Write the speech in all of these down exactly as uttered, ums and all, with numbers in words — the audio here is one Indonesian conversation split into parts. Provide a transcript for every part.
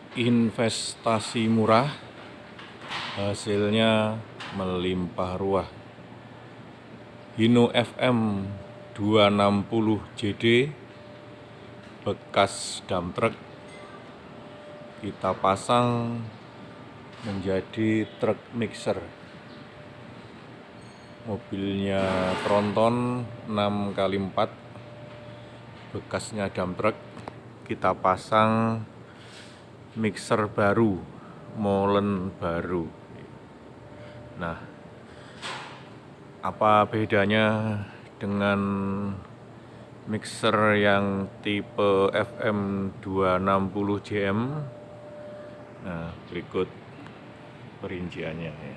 Investasi murah, hasilnya melimpah ruah. Hino F M dua enam nol J D bekas dump truck kita pasang menjadi truk mixer. Mobilnya tronton enam kali empat, bekasnya dump truck, kita pasang mixer baru, molen baru. Nah, apa bedanya dengan mixer yang tipe F M dua enam nol J M? Nah, berikut perinciannya ya.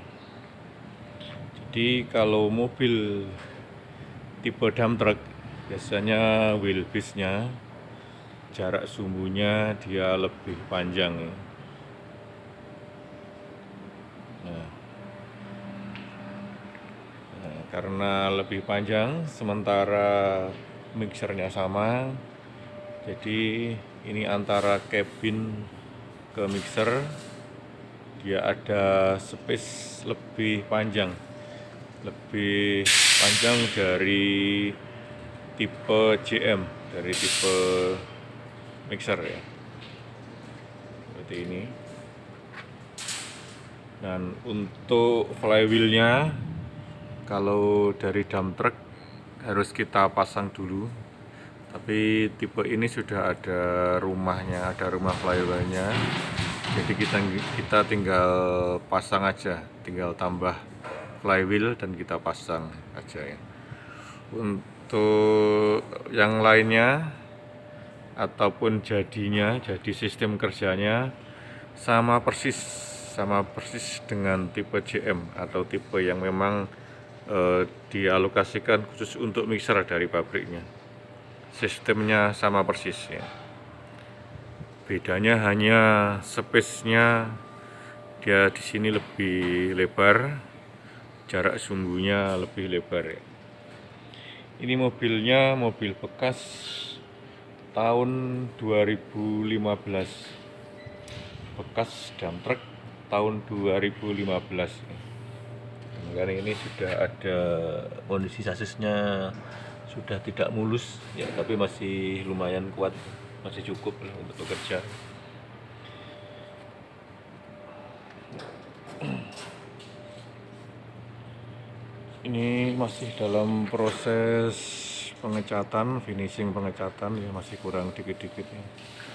Jadi kalau mobil tipe dump truck biasanya wheelbase-nya, jarak sumbunya dia lebih panjang ya. Nah, nah, karena lebih panjang sementara mixernya sama, jadi ini antara cabin ke mixer dia ada space lebih panjang, lebih panjang dari tipe J M, dari tipe mixer ya, seperti ini. Dan untuk flywheelnya, kalau dari dump truck harus kita pasang dulu, tapi tipe ini sudah ada rumahnya, ada rumah flywheelnya, jadi kita kita tinggal pasang aja, tinggal tambah flywheel dan kita pasang aja ya. Untuk yang lainnya ataupun jadinya, jadi sistem kerjanya sama persis, sama persis dengan tipe J M atau tipe yang memang eh, dialokasikan khusus untuk mixer dari pabriknya. Sistemnya sama persis ya. Bedanya hanya space-nya, dia di sini lebih lebar, jarak sumbunya lebih lebar ya. Ini mobilnya mobil bekas tahun dua ribu lima belas, bekas dump truck tahun dua ribu lima belas. Karena ini sudah ada kondisi sasisnya, sudah tidak mulus ya, tapi masih lumayan kuat, masih cukup lah untuk bekerja. Ini masih dalam proses pengecatan, finishing pengecatan ya, masih kurang dikit-dikit ya.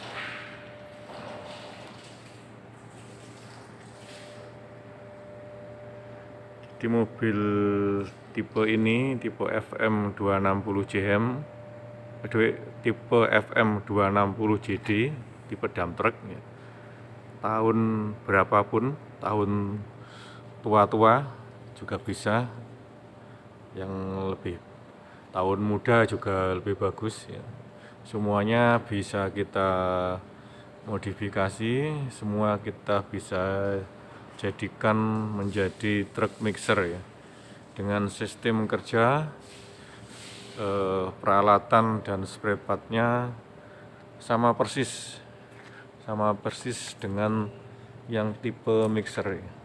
Di mobil tipe ini, tipe F M dua enam nol J M, tipe F M dua enam nol J D, tipe dump truck ya. Tahun berapapun, tahun tua-tua juga bisa, yang lebih tahun muda juga lebih bagus ya. Semuanya bisa kita modifikasi, semua kita bisa jadikan menjadi truk mixer ya, dengan sistem kerja, eh, peralatan dan spare partnya sama persis, sama persis dengan yang tipe mixer ya.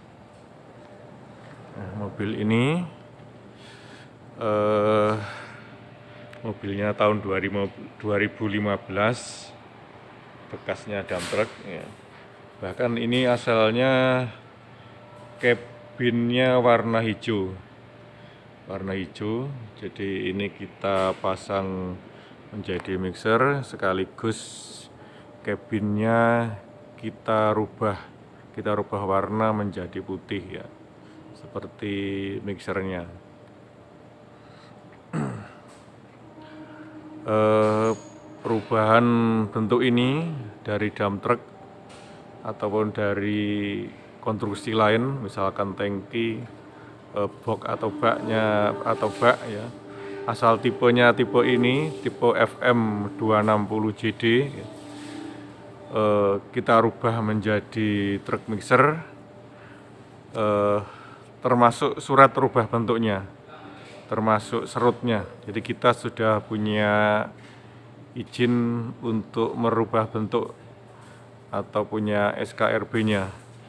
Nah, mobil ini eh, mobilnya tahun dua ribu lima belas, bekasnya dump truck ya. Bahkan ini asalnya cabinnya warna hijau, warna hijau. Jadi ini kita pasang menjadi mixer, sekaligus cabinnya kita rubah, kita rubah warna menjadi putih ya, seperti mixernya. eh, perubahan bentuk ini dari dump truck ataupun dari konstruksi lain, misalkan tangki, eh, box atau baknya atau bak ya, asal tipenya tipe ini, tipe F M dua enam nol J D ya, eh, kita rubah menjadi truk mixer, eh, termasuk surat rubah bentuknya, termasuk serutnya. Jadi kita sudah punya izin untuk merubah bentuk atau punya S K R B-nya.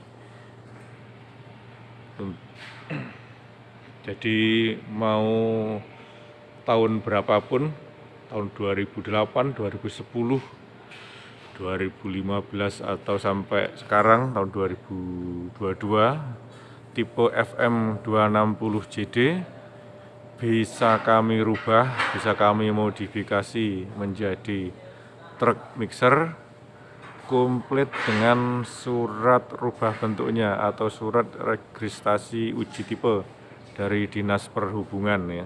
Jadi mau tahun berapapun, tahun dua ribu delapan, dua ribu sepuluh, dua ribu lima belas atau sampai sekarang tahun dua ribu dua puluh dua, tipe F M dua enam nol J D bisa kami rubah, bisa kami modifikasi menjadi truk mixer komplit dengan surat rubah bentuknya atau surat registrasi uji tipe dari Dinas Perhubungan ya.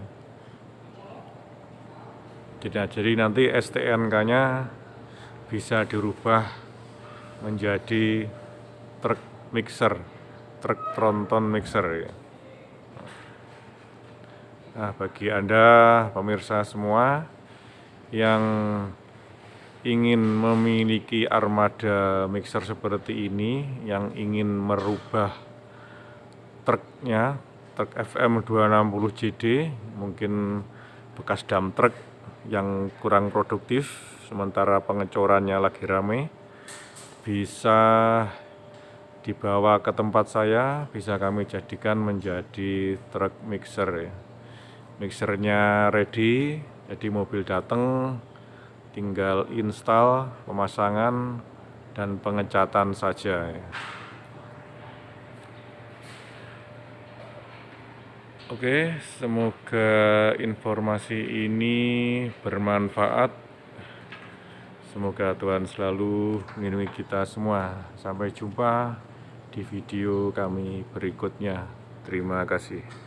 Jadi nanti S T N K-nya bisa dirubah menjadi truk mixer, truk tronton mixer ya. Nah, bagi Anda pemirsa semua yang ingin memiliki armada mixer seperti ini, yang ingin merubah truknya, truk F M dua enam nol J D, mungkin bekas dump truk yang kurang produktif, sementara pengecorannya lagi rame, bisa dibawa ke tempat saya, bisa kami jadikan menjadi truk mixer ya. Mixernya ready, jadi mobil datang, tinggal install, pemasangan, dan pengecatan saja ya. Oke, semoga informasi ini bermanfaat. Semoga Tuhan selalu melindungi kita semua. Sampai jumpa di video kami berikutnya. Terima kasih.